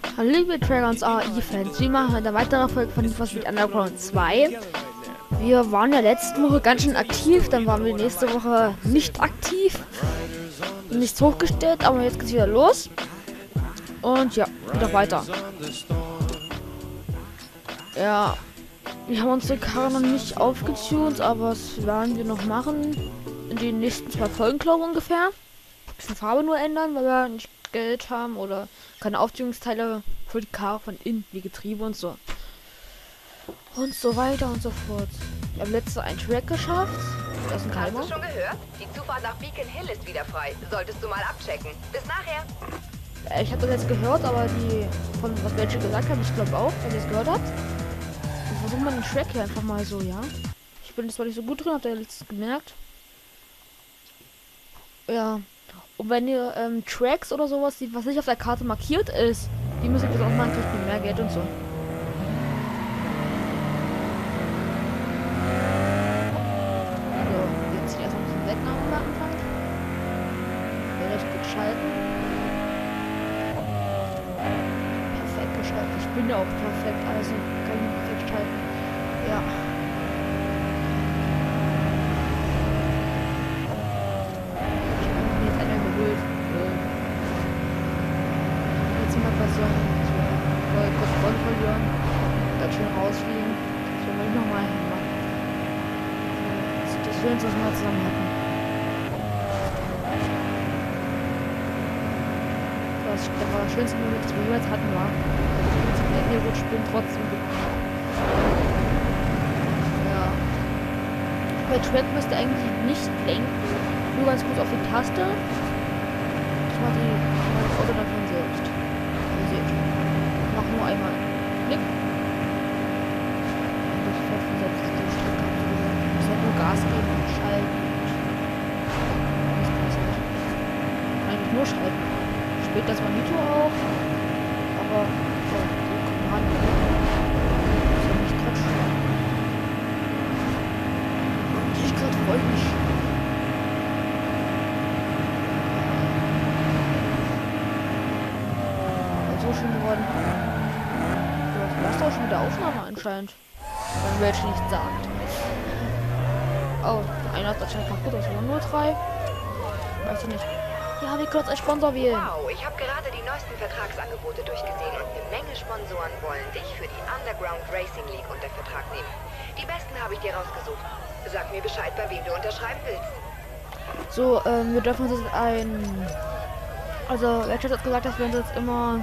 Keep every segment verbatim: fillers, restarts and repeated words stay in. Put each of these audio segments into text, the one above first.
Hallo liebe Dragons A I-Fans, wir machen eine weitere Folge von Need for Speed Underground zwei. Wir waren ja letzte Woche ganz schön aktiv, dann waren wir nächste Woche nicht aktiv. Nichts hochgestellt, aber jetzt geht's wieder los. Und ja, wieder weiter. Ja, wir haben unsere Karre noch nicht aufgetunt, aber das werden wir noch machen. In den nächsten zwei Folgen, glaube ich, ungefähr. Ein bisschen Farbe nur ändern, weil wir nicht Geld haben oder keine Auftuningsteile für die Karre von innen, wie Getriebe und so. Und so weiter und so fort. Wir haben letzte einen Track geschafft. Das ist ein Timer. Hast du schon gehört? Die Zufahrt nach Beacon Hill ist wieder frei. Solltest du mal abchecken. Bis nachher. Äh, Ich habe das jetzt gehört, aber die von was welche gesagt haben, ich glaube auch, wenn ihr es gehört habt. Wir versuchen mal den Track hier einfach mal so, ja. Ich bin jetzt zwar nicht so gut drin, habt ihr letztens gemerkt. Ja. Und wenn ihr ähm, Tracks oder sowas, die, was nicht auf der Karte markiert ist, die müsst ihr bitte auch machen, kriegt ihr mehr Geld und so. So, jetzt erstmal ein bisschen weg am Anfang. Vielleicht gut schalten. Perfekt geschaltet. Ich bin ja auch perfekt, also kann ich perfekt schalten. Ja. Verlieren, dann schön rausfliegen. So will ich nochmal hinmachen. Das wir uns das mal zusammen hatten. Das war das schönste Moment, das wir jemals hatten, war. Der Hero spielen trotzdem gewonnen. Ja. Bei Track müsste eigentlich nicht lenken. Nur ganz gut auf die Taste. Ich mach die das Auto dann von selbst. Ihr seht. Mach nur einmal. Klick. Und das fährt von selbst die Strecke. Ich muss halt nur Gas geben und schalten. Das passiert. Eigentlich nur schalten. Spielt das Manito auch. Aber so, so kommt man. Das ist ja nicht quatschen. Und ich gerade freue mich. So schön geworden. Das ist doch schon wieder Aufnahme anscheinend. Wenn welche nicht sagt. Oh, einer hat anscheinend kaputt, das waren nur drei. Weiß ich nicht. Ja, wir können uns als Sponsor wählen. Wow, ich habe gerade die neuesten Vertragsangebote durchgesehen und eine Menge Sponsoren wollen dich für die Underground Racing League unter Vertrag nehmen. Die besten habe ich dir rausgesucht. Sag mir Bescheid, bei wem du unterschreiben willst. So, ähm, wir dürfen uns jetzt ein... Also, Ratchet hat gesagt, dass wir uns jetzt immer...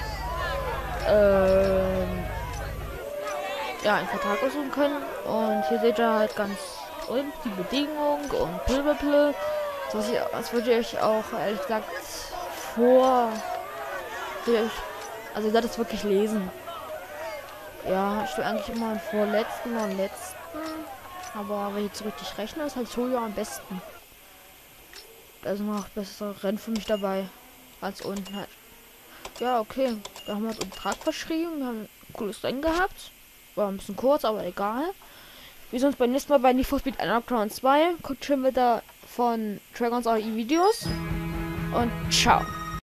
Ähm... Ja, einen Vertrag aussuchen können. Und hier seht ihr halt ganz unten die Bedingungen und blablabla. So, was ich, das würde ich auch ehrlich gesagt vor... Also, ich werde es wirklich lesen. Ja, ich will eigentlich immer einen vorletzten und letzten. Aber wenn ich jetzt richtig rechne, ist halt so ja am besten. Da ist noch bessere Rennen für mich dabei. Als unten halt. Ja, okay. Da haben wir uns einen Vertrag verschrieben. Wir haben ein cooles Rennen gehabt. War ein bisschen kurz, aber egal. Wir sehen uns beim nächsten Mal bei Need for Speed Underground zwei. Guckt schön wieder von Dragons A I Videos. Und ciao.